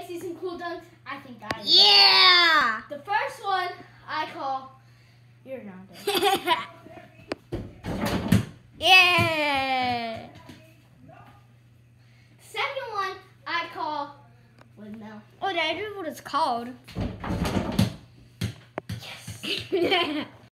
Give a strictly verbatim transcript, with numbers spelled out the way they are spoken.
see some cool dunks? I think I do. Yeah! The first one I call you're not done. Yeah! Second one I call windmill. Oh, that is what it's called. Yes.